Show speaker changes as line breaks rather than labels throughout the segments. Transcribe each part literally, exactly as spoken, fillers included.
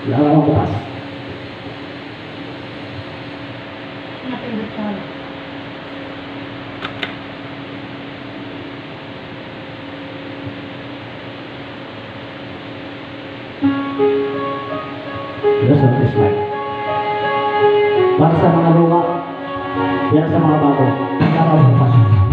Lalawang bukas.
Napindot ka.
Terus ang slide. Para sa mga luma, para sa mga bago, lalawang bukas.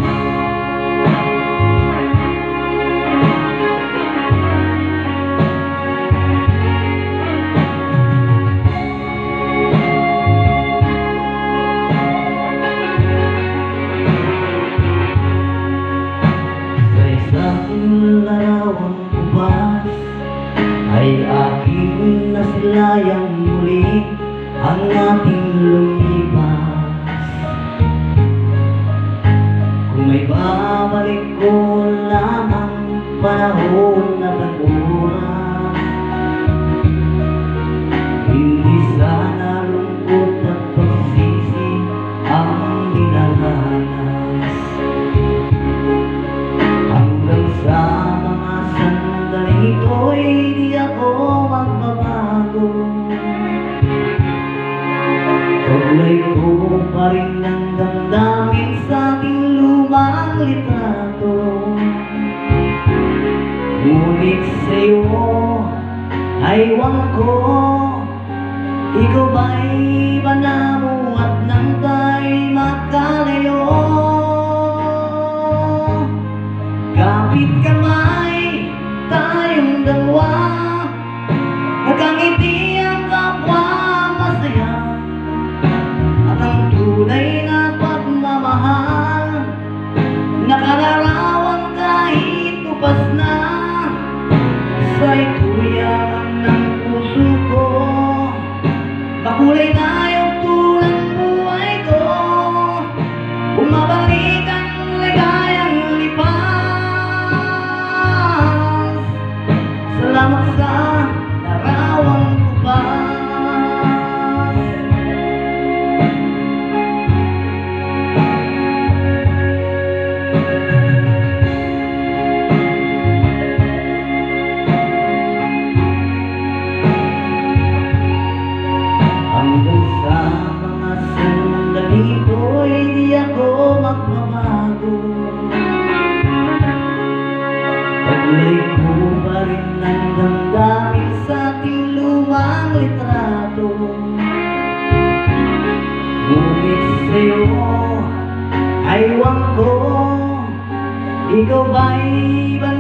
Larawang bukas ay aking nasilayang muli ang ating lumipas. Kung may babalik ko lamang panahon na tag-uras, hindi sana lungkot at pagsisisi ang dinaranas. Hanggang sa mga sandaling ito'y di ako magbabago. Tuloy ko pa rin ang damdamin sa ating lumang litrato. Ngunit sa'yo ay ewan ko, ikaw ba'y banamo at nang tayo'y magkalayo? Kapit kamay, tayong dalawa, nagkangiti ang kapwa masaya, at ang tunay na pagmamahal nakalarawan kahit upas na sa ituyaman ng puso ko. Makulay na yung tulang buhay ko, bumabalik ang ligayang lipas. Salamat sa larawang bukas. Hanggang sa mga sandali ko'y di ako magbabago. Taglay ko pa rin ang damdamin sa ating lumang litrato. Ngunit sa'yo ay ewan ko, ikaw ba'y